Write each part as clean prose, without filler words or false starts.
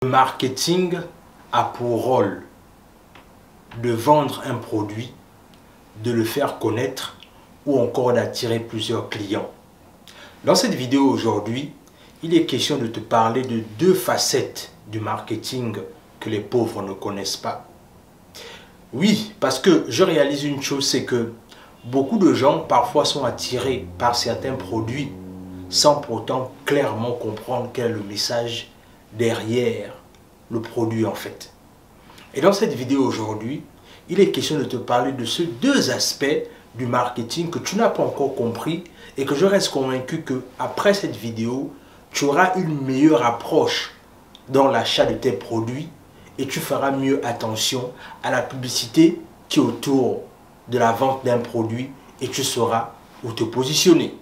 Le marketing a pour rôle de vendre un produit, de le faire connaître ou encore d'attirer plusieurs clients. Dans cette vidéo aujourd'hui, il est question de te parler de deux facettes du marketing que les pauvres ne connaissent pas. Oui, parce que je réalise une chose, c'est que beaucoup de gens parfois sont attirés par certains produits sans pourtant clairement comprendre quel est le message derrière le produit en fait. Et dans cette vidéo aujourd'hui, il est question de te parler de ces deux aspects du marketing que tu n'as pas encore compris et que je reste convaincu que après cette vidéo, tu auras une meilleure approche dans l'achat de tes produits et tu feras mieux attention à la publicité qui est autour de la vente d'un produit et tu sauras où te positionner.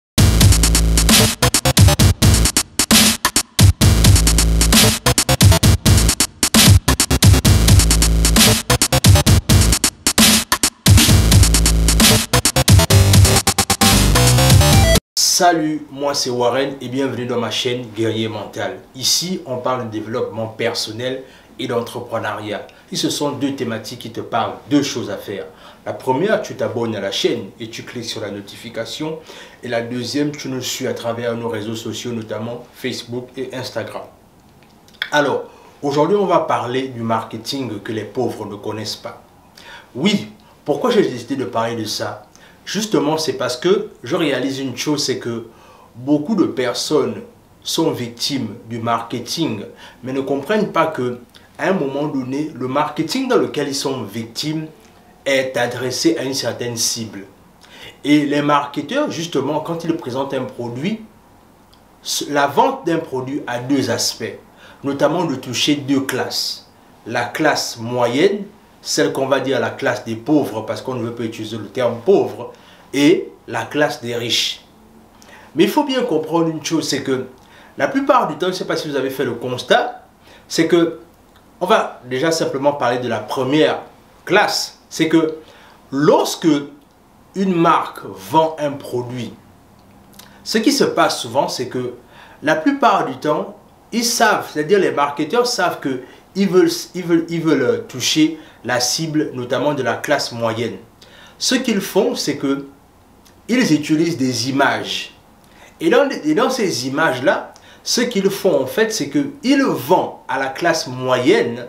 Salut, moi c'est Warren et bienvenue dans ma chaîne Guerrier Mental. Ici, on parle de développement personnel et d'entrepreneuriat. Et ce sont deux thématiques qui te parlent, deux choses à faire. La première, tu t'abonnes à la chaîne et tu cliques sur la notification. Et la deuxième, tu nous suis à travers nos réseaux sociaux, notamment Facebook et Instagram. Alors, aujourd'hui, on va parler du marketing que les pauvres ne connaissent pas. Oui, pourquoi j'ai décidé de parler de ça ? Justement, c'est parce que je réalise une chose, c'est que beaucoup de personnes sont victimes du marketing, mais ne comprennent pas que à un moment donné, le marketing dans lequel ils sont victimes est adressé à une certaine cible. Et les marketeurs, justement, quand ils présentent un produit, la vente d'un produit a deux aspects, notamment de toucher deux classes. La classe moyenne, celle qu'on va dire la classe des pauvres, parce qu'on ne veut pas utiliser le terme pauvre, et la classe des riches. Mais il faut bien comprendre une chose, c'est que la plupart du temps, je ne sais pas si vous avez fait le constat, c'est que, on va déjà simplement parler de la première classe, c'est que lorsque une marque vend un produit, ce qui se passe souvent, c'est que la plupart du temps, ils savent, c'est-à-dire les marketeurs savent que ils veulent toucher la cible, notamment de la classe moyenne. Ce qu'ils font, c'est que ils utilisent des images. Et dans ces images-là, ce qu'ils font en fait, c'est qu'ils vendent à la classe moyenne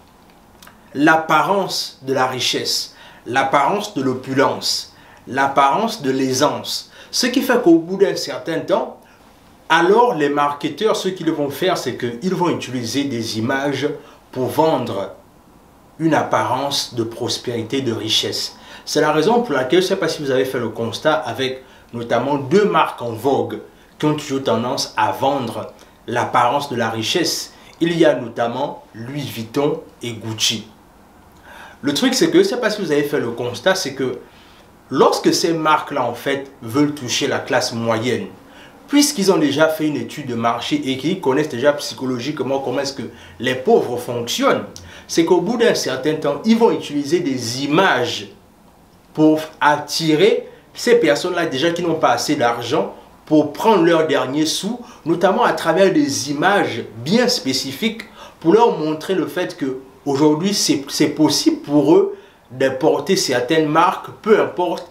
l'apparence de la richesse, l'apparence de l'opulence, l'apparence de l'aisance. Ce qui fait qu'au bout d'un certain temps, alors les marketeurs, ce qu'ils vont faire, c'est qu'ils vont utiliser des images pour vendre une apparence de prospérité, de richesse. C'est la raison pour laquelle, je ne sais pas si vous avez fait le constat avec notamment deux marques en vogue qui ont toujours tendance à vendre l'apparence de la richesse. Il y a notamment Louis Vuitton et Gucci. Le truc, c'est que, je ne sais pas si vous avez fait le constat, c'est que lorsque ces marques-là, en fait, veulent toucher la classe moyenne, puisqu'ils ont déjà fait une étude de marché et qu'ils connaissent déjà psychologiquement comment est-ce que les pauvres fonctionnent, c'est qu'au bout d'un certain temps, ils vont utiliser des images pour attirer ces personnes-là déjà qui n'ont pas assez d'argent pour prendre leurs derniers sous, notamment à travers des images bien spécifiques pour leur montrer le fait que aujourd'hui c'est possible pour eux de porter certaines marques, peu importe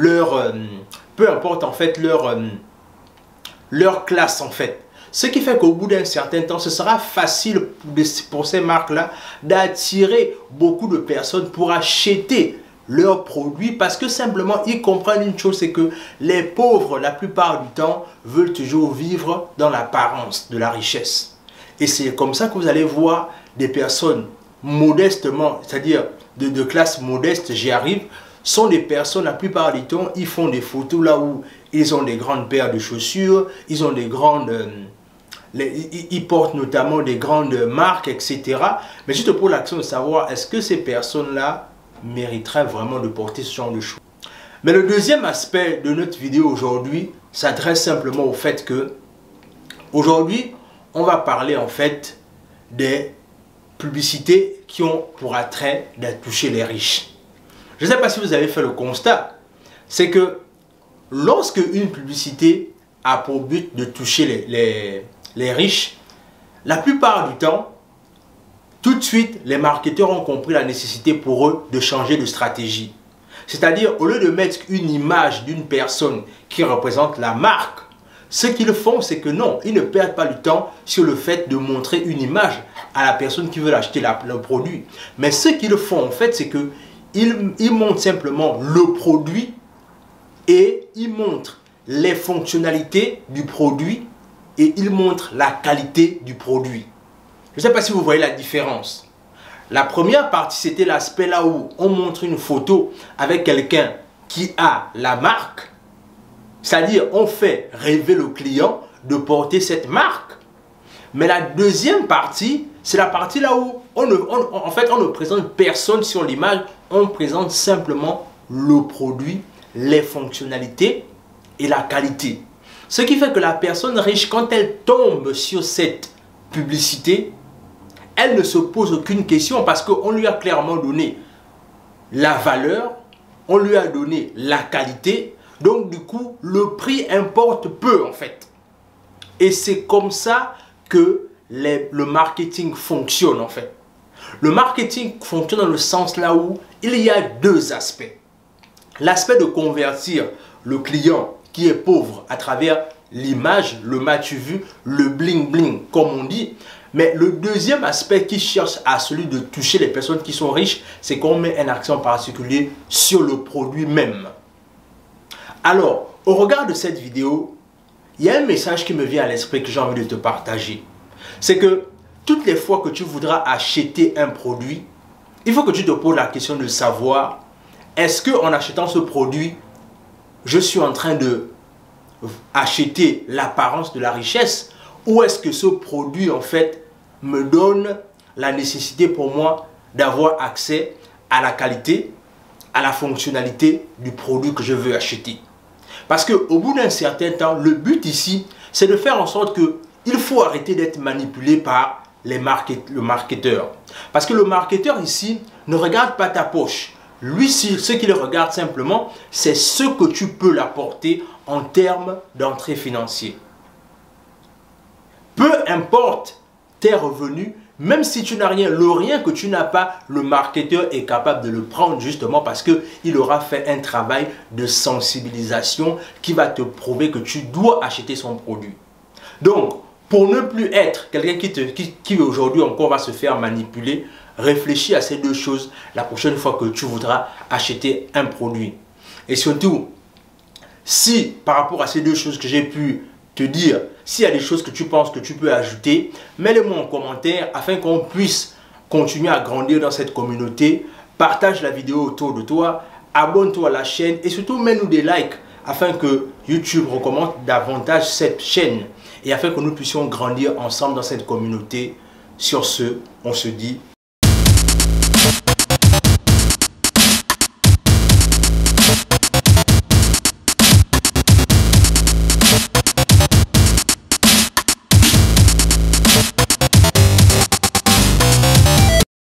en fait leur classe en fait. Ce qui fait qu'au bout d'un certain temps, ce sera facile pour ces marques-là d'attirer beaucoup de personnes pour acheter leurs produits parce que simplement ils comprennent une chose, c'est que les pauvres la plupart du temps veulent toujours vivre dans l'apparence de la richesse. Et c'est comme ça que vous allez voir des personnes modestement, c'est-à-dire de classe modeste, j'y arrive, sont des personnes la plupart du temps, ils font des photos là où ils ont des grandes paires de chaussures, ils ont des grandes... ils portent notamment des grandes marques, etc. Mais juste pour l'action de savoir, est-ce que ces personnes-là mériteraient vraiment de porter ce genre de choses. Mais le deuxième aspect de notre vidéo aujourd'hui s'adresse simplement au fait que aujourd'hui, on va parler en fait des publicités qui ont pour attrait de toucher les riches. Je ne sais pas si vous avez fait le constat, c'est que lorsque une publicité a pour but de toucher les riches, la plupart du temps, tout de suite, les marketeurs ont compris la nécessité pour eux de changer de stratégie. C'est-à-dire, au lieu de mettre une image d'une personne qui représente la marque, ce qu'ils font, c'est que non, ils ne perdent pas du temps sur le fait de montrer une image à la personne qui veut acheter le produit. Mais ce qu'ils font, en fait, c'est qu'ils montrent simplement le produit et ils montrent les fonctionnalités du produit et ils montrent la qualité du produit. Je ne sais pas si vous voyez la différence. La première partie, c'était l'aspect là où on montre une photo avec quelqu'un qui a la marque. C'est-à-dire, on fait rêver le client de porter cette marque. Mais la deuxième partie, c'est la partie là où en fait, on ne présente personne sur l'image. On présente simplement le produit, les fonctionnalités et la qualité. Ce qui fait que la personne riche, quand elle tombe sur cette publicité, elle ne se pose aucune question parce qu'on lui a clairement donné la valeur, on lui a donné la qualité. Donc du coup, le prix importe peu en fait. Et c'est comme ça que le marketing fonctionne en fait. Le marketing fonctionne dans le sens là où il y a deux aspects. L'aspect de convertir le client qui est pauvre à travers l'image, le m'as-tu vu, le bling bling comme on dit. Mais le deuxième aspect qui cherche à celui de toucher les personnes qui sont riches, c'est qu'on met un accent particulier sur le produit même. Alors, au regard de cette vidéo, il y a un message qui me vient à l'esprit que j'ai envie de te partager. C'est que toutes les fois que tu voudras acheter un produit, il faut que tu te poses la question de savoir, est-ce qu'en achetant ce produit, je suis en train de acheter l'apparence de la richesse ou est-ce que ce produit en fait me donne la nécessité pour moi d'avoir accès à la qualité, à la fonctionnalité du produit que je veux acheter. Parce qu'au bout d'un certain temps, le but ici, c'est de faire en sorte qu'il faut arrêter d'être manipulé par le marketeur. Parce que le marketeur ici ne regarde pas ta poche. Lui, ce qu'il regarde simplement, c'est ce que tu peux l'apporter en termes d'entrée financière. Peu importe tes revenus, même si tu n'as rien, le rien que tu n'as pas, le marketeur est capable de le prendre justement parce qu'il aura fait un travail de sensibilisation qui va te prouver que tu dois acheter son produit. Donc, pour ne plus être quelqu'un qui aujourd'hui encore va se faire manipuler, réfléchis à ces deux choses la prochaine fois que tu voudras acheter un produit. Et surtout, si par rapport à ces deux choses que j'ai pu te dire, s'il y a des choses que tu penses que tu peux ajouter, mets-les-moi en commentaire afin qu'on puisse continuer à grandir dans cette communauté. Partage la vidéo autour de toi, abonne-toi à la chaîne et surtout mets-nous des likes afin que YouTube recommande davantage cette chaîne et afin que nous puissions grandir ensemble dans cette communauté. Sur ce, on se dit